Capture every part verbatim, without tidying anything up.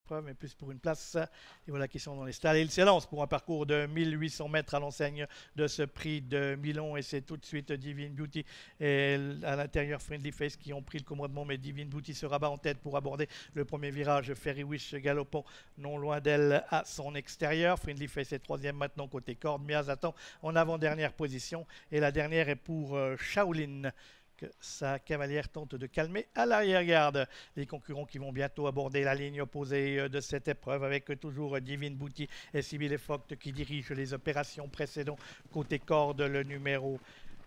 épreuve, mais plus pour une place. Et voilà qui sont dans les stalles. Et ils s'élancent pour un parcours de mille huit cents mètres à l'enseigne de ce prix de Milan. Et c'est tout de suite Divine Beauty et à l'intérieur Friendly Face qui ont pris le commandement. Mais Divine Beauty se rabat en tête pour aborder le premier virage. Fairy Wish galopant non loin d'elle à son extérieur. Friendly Face est troisième maintenant côté corde. Miaz attend en avant-dernière position. Et la dernière est pour euh, Shaolin, que sa cavalière tente de calmer à l'arrière-garde. Les concurrents qui vont bientôt aborder la ligne opposée de cette épreuve avec toujours Divine Beauty et Sibylle Fogt qui dirigent les opérations précédentes. Côté corde, le numéro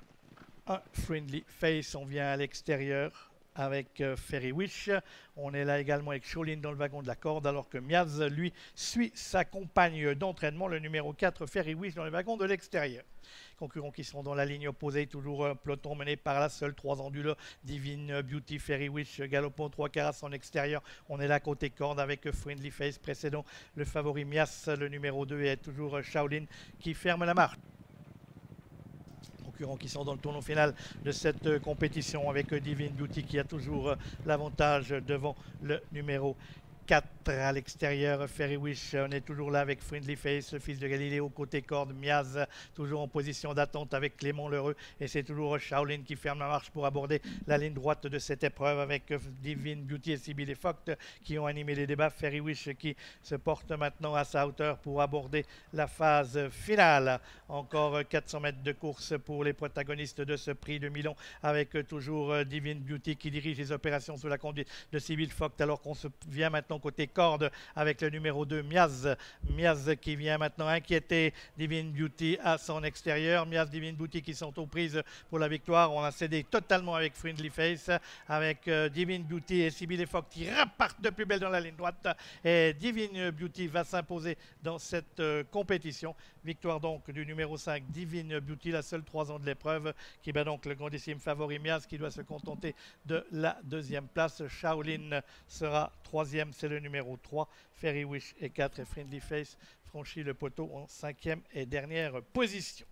un, Friendly Face, on vient à l'extérieur avec euh, Fairy Wish. On est là également avec Shaolin dans le wagon de la corde, alors que Miaz, lui, suit sa compagne d'entraînement, le numéro quatre, Fairy Wish, dans le wagon de l'extérieur. Concurrents qui sont dans la ligne opposée, toujours un peloton mené par la seule, trois ondules, Divine Beauty, Fairy Wish, galopant trois quarts à son extérieur. On est là côté corde avec Friendly Face précédent, le favori Miaz, le numéro deux, et toujours Shaolin qui ferme la marche. Concurrents qui sont dans le tournoi final de cette compétition avec Divine Beauty qui a toujours l'avantage devant le numéro quatre à l'extérieur. Fairy Wish, on est toujours là avec Friendly Face, le fils de Galiléo côté corde. Miaz toujours en position d'attente avec Clément Lheureux, et c'est toujours Shaolin qui ferme la marche pour aborder la ligne droite de cette épreuve avec Divine Beauty et Sibylle Fogt qui ont animé les débats. Fairy Wish qui se porte maintenant à sa hauteur pour aborder la phase finale. Encore quatre cents mètres de course pour les protagonistes de ce prix de Milan avec toujours Divine Beauty qui dirige les opérations sous la conduite de Sibylle Fogt, alors qu'on se vient maintenant côté corde avec le numéro deux, Miaz. Miaz qui vient maintenant inquiéter Divine Beauty à son extérieur. Miaz, Divine Beauty qui sont aux prises pour la victoire. On a cédé totalement avec Friendly Face, avec euh, Divine Beauty et Sibylle Fogt qui repartent de plus belle dans la ligne droite. Et Divine Beauty va s'imposer dans cette euh, compétition. Victoire donc du numéro cinq, Divine Beauty, la seule trois ans de l'épreuve, qui bat donc le grandissime favori Miaz qui doit se contenter de la deuxième place. Shaolin sera troisième, c'est le numéro trois. Fairy Wish est quatre et Friendly Face franchit le poteau en cinquième et dernière position.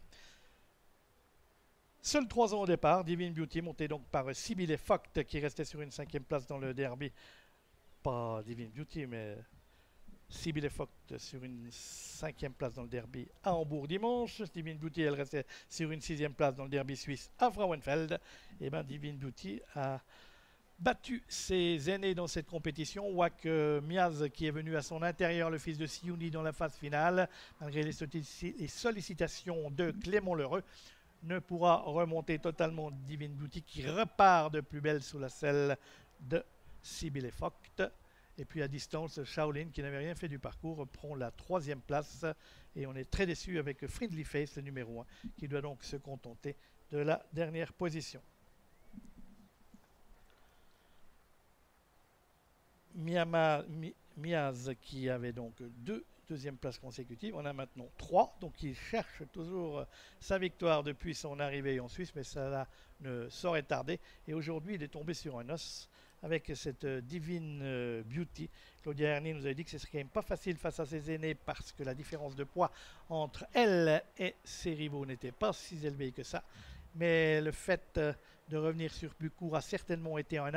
Seuls trois ans au départ, Divine Beauty montée donc par Sibylle Fogt qui restait sur une cinquième place dans le derby. Pas Divine Beauty, mais Sibylle Fogt sur une cinquième place dans le derby à Hambourg dimanche. Divine Beauty, elle restait sur une sixième place dans le derby suisse à Frauenfeld. Et bien Divine Beauty a battu ses aînés dans cette compétition. Wak euh, Miaz qui est venu à son intérieur, le fils de Siouni, dans la phase finale, malgré les, les sollicitations de Clément Lheureux, ne pourra remonter totalement. Divine Beauty qui repart de plus belle sous la selle de Sibylle Fogt. Et puis à distance, Shaolin, qui n'avait rien fait du parcours, prend la troisième place. Et on est très déçu avec Friendly Face, le numéro un, qui doit donc se contenter de la dernière position. Miyama, Mi, Miaz qui avait donc deux deuxièmes places consécutives, on a maintenant trois, donc il cherche toujours sa victoire depuis son arrivée en Suisse, mais ça ne saurait tarder. Et aujourd'hui, il est tombé sur un os avec cette Divine Beauty. Claudia Erni nous avait dit que ce serait quand même pas facile face à ses aînés parce que la différence de poids entre elle et ses rivaux n'était pas si élevée que ça. Mais le fait de revenir sur plus court a certainement été un